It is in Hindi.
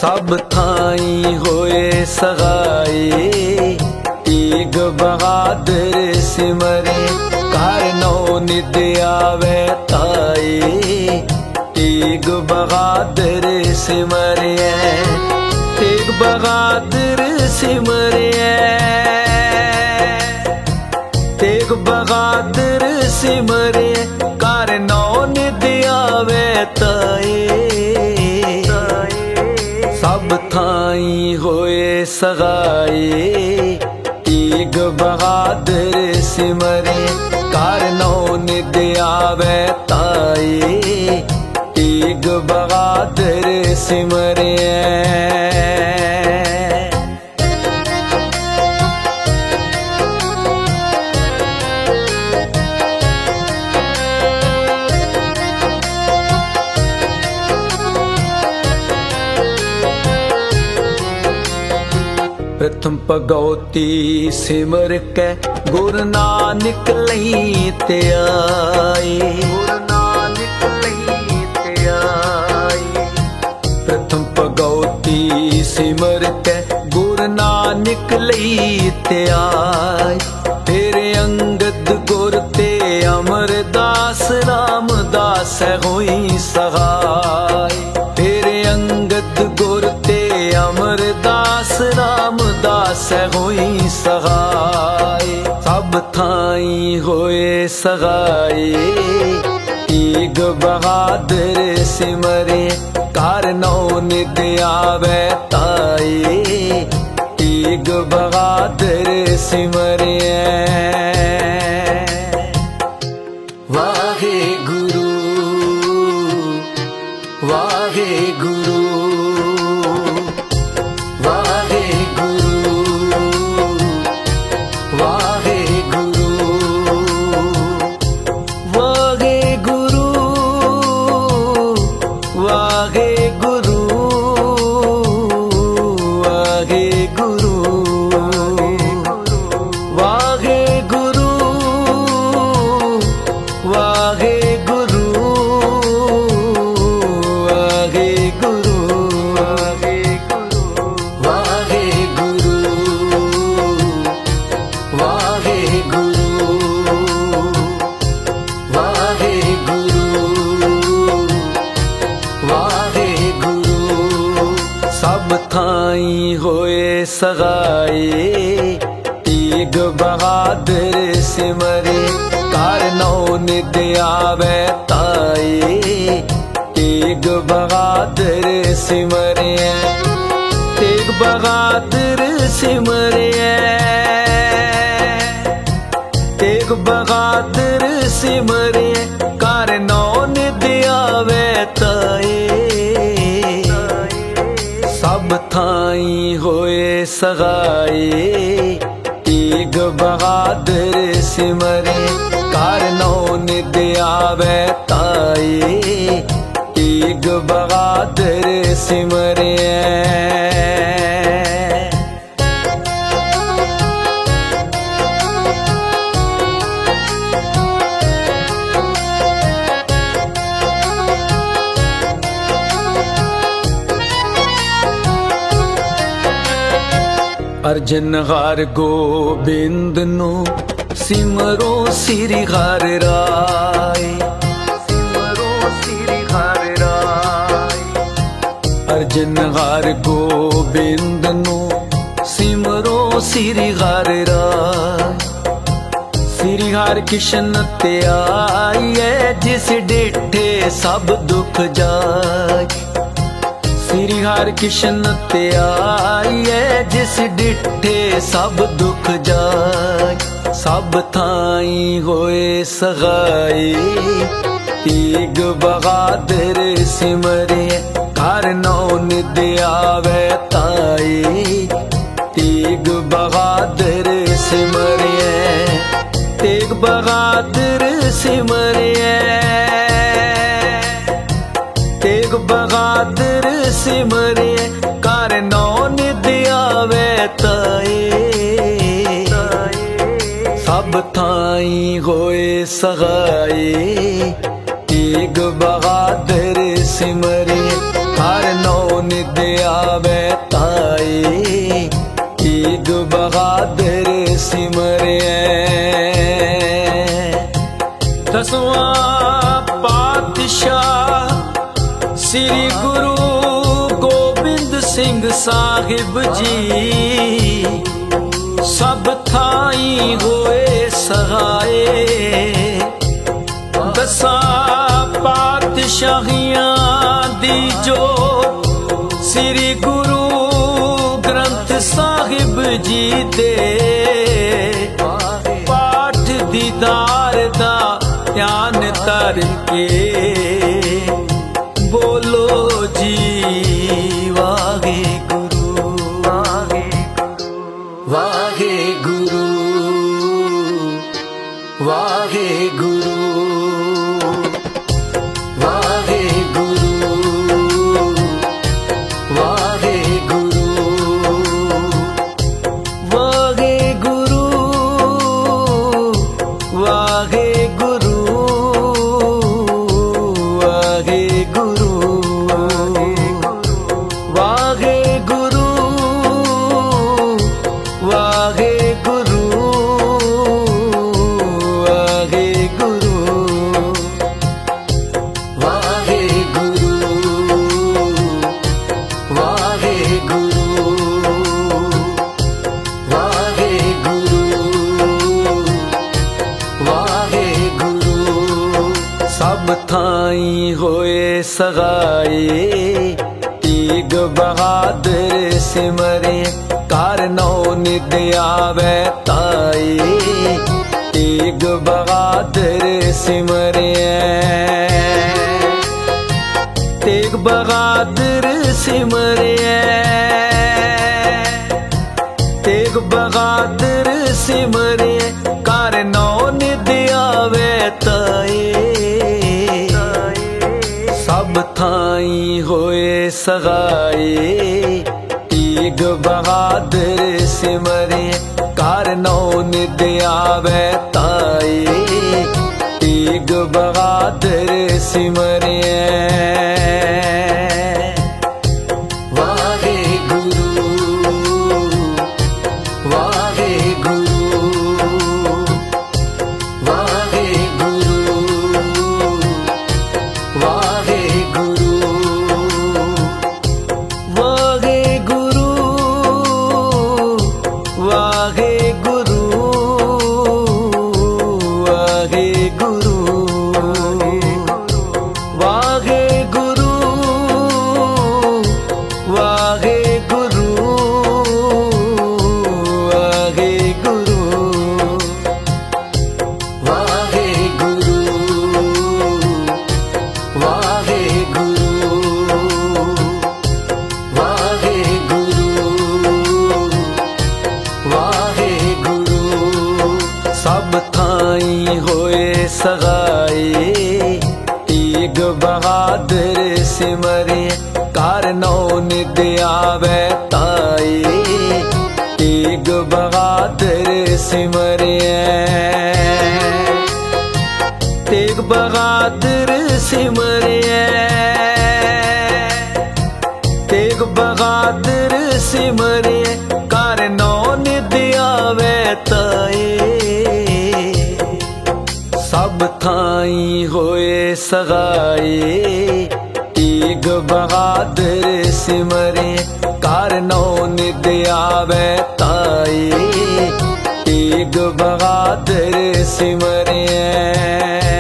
सब थाई होए सगाई तेग बहादुर सिमरे घर नौ निद आवे ताई तेग बहादुर सिमरे तेग बहादुर सिमरे तेग बहादुर सिमरे घर नौ निद आवे ताई सब थाई होए सगाई तेग बहादुर सिमरे घर नौ निद आवे ताई तेग बहादुर सिमरे प्रथम भगवती सिमर के गुरु नानक लई ते आई गुरु नानक लई ते आई प्रथम भगवती सिमर के गुरु नानक लई ते आई तेरे अंगद गुर ते अमरदास रामदास होई सहाय तेरे अंगद गुर ते अमरदास रामदास होई सहाय सब थाई होए सगाई तेग बहादुर सिमरे घर नौ निद आवे ताई तेग बहादुर सिमरे वाहे गुरु वाहे गुरु वाहे गुरु वाहे गुरु वाहे गुरु वाहे गुरु वाहे गुरु वाहे गुरु वाहे गुरु वाहे गुरु वाहे गुरु वाहे गुरु वाहे गुरु वाहे गुरु सब थाई होए सगाई तेग बहादुर सिमरे घर नौ निद आवे ताई तेग बहादुर सिमरे तेग बहादुर सिमरे तेग बहादुर सिमरे घर नौ निद आवे ताई सब थाई होए सगाई तेग बहादुर सिमरे घर नौ निद आवे ताई तेग बहादुर सिमरे अर्जन हार गोबिंद नो सिमरो सिरि हर राय सिमरो सिरि हर राय अर्जन हार गोबिंद नो सिमरो सिरि हर राय सिरि हर किशन ते आइए जिस डिठे सब दुख जाय सिरि हर किशन ते आइए जिस डिठे सब दुख जाय सब थाई होए सगाई तेग बहादुर सिमरे घर नौ निद आवे ताई तेग बहादुर सिमरे तेग बहादुर सिमरे तेग बहादुर सिमरे घर नौ निद आवे ताई सब थाई होए सगाई तेग बहादुर सिमरे हर नौ निद आवे ताए, तेग बहादुर सिमरे। दसवां पातशाह श्री गुरु गोबिंद सिंह साहिब जी, सब थाई होए सहाय। दसां पातशाहियां दी जोत श्री गुरु ग्रंथ साहिब जी दे, पाठ दीदार दा ध्यान तर के बोलो जी वाहे गुरु, वाहे गुरु, वाहे गुरु, वाहे गुरु, वाहे गुरु, वाहे गुरु, वाहे गुरु, वाहे गुरु, वाहे गुरु, वाहे गुरु, वाहे गुरु, वाहे गुरु, वाहे गुरु, वाहे गुरु, वाहे गुरु। सब थाई होए सगाए, तेग बहादुर सिमरे। कारनौ निद आवे ताए, तेग बहादुर सिमरे। तेग बहादुर सिमरे, तेग बहादुर सिमरे। कारनौ निद आवे ताए, सब थाई होए सगाए, तेग बहादुर सिमरे। कारनौ निद आवे ताए, तेग बहादुर सिमरे। वाहे गुरु, वाहे गुरु, वाहे गुरु, वाहे गुरु, वाहे गुरु, वाहे गुरु, वाहे गुरु, वाहे गुरु, वाहे गुरु, वाहे गुरु, वाहे गुरु, वाहे गुरु, वाहे गुरु, वाहे गुरु। सब थाई होए सगाए, तेग बहादुर सिमरे। कारनौ निद आवे ताए, तेग बहादुर सिमरे। तेग बहादुर सिमरे, तेग बहादुर सिमरे। कारनौ निद आवे ताए, सब थाई होए सगाए, तेग बहादुर सिमरे। कारनौ निद आवे ताए, तेग बहादुर सिमरे।